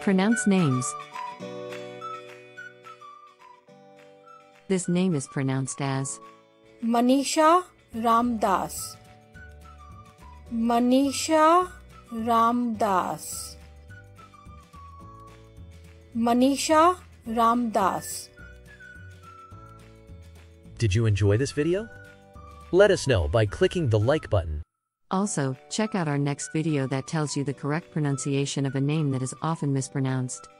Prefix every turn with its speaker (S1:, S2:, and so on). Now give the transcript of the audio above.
S1: Pronounce names. This name is pronounced as
S2: Manisha Ramadass. Manisha Ramadass. Manisha Ramadass.
S3: Did you enjoy this video? Let us know by clicking the like button.
S1: Also, check out our next video that tells you the correct pronunciation of a name that is often mispronounced.